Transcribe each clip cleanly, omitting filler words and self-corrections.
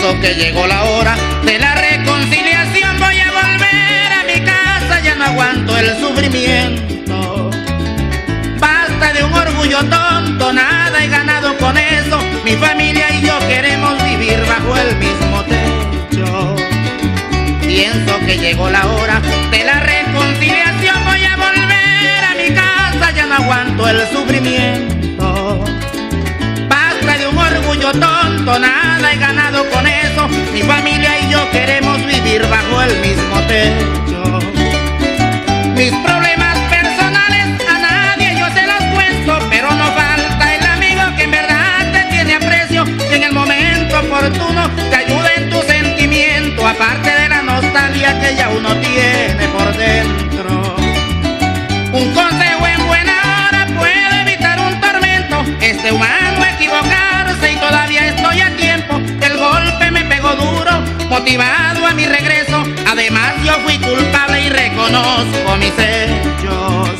Pienso que llegó la hora de la reconciliación. Voy a volver a mi casa, ya no aguanto el sufrimiento. Basta de un orgullo tonto, nada he ganado con eso. Mi familia y yo queremos vivir bajo el mismo techo. Pienso que llegó la hora de la reconciliación. Voy a volver a mi casa, ya no aguanto el sufrimiento. Basta de un orgullo tonto, nada he ganado con eso. Mi familia y yo queremos vivir bajo el mismo techo. Mis problemas personales a nadie yo se los cuento, pero no falta el amigo que en verdad te tiene aprecio y en el momento oportuno te ayuda en tu sentimiento, aparte de la nostalgia que ya uno tiene por dentro. Un consejo en buena hora puede evitar un tormento. Este humano equivocarse y todavía estoy a tiempo. El golpe me pegó duro, motivado a mi regreso. Además yo fui culpable y reconozco mis hechos.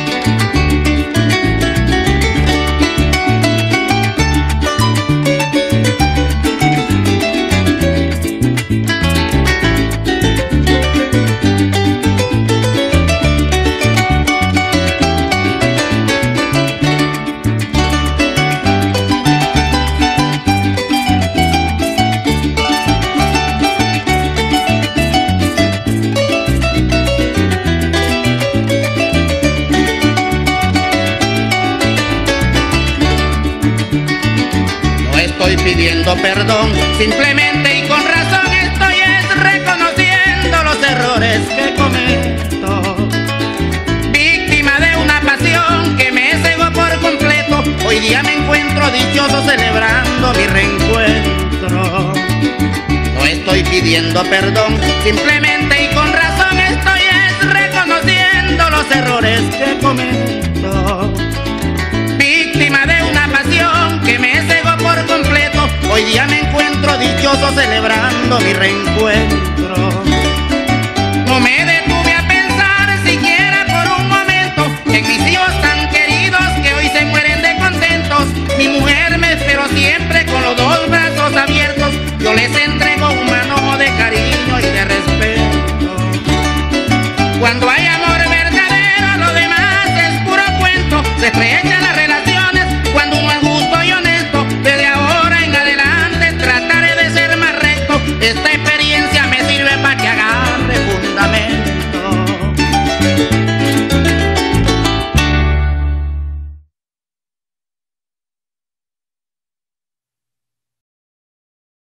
Estoy pidiendo perdón, simplemente y con razón estoy reconociendo los errores que cometo. Víctima de una pasión que me cegó por completo, hoy día me encuentro dichoso celebrando mi reencuentro. No estoy pidiendo perdón, simplemente y con razón estoy reconociendo los errores que cometo. Víctima de una pasión que me cegó por completo, hoy día me encuentro dichoso celebrando mi reencuentro. No me detuve a pensar siquiera por un momento en mis hijos tan queridos que hoy se mueren de contentos. Mi mujer me esperó siempre con los dos brazos abiertos. Yo les entrego un manojo de cariño y de respeto. Cuando hay amor verdadero, lo demás es puro cuento. Se estrechan las relaciones cuando uno es justo y honesto. Desde ahora en adelante trataré de ser más recto.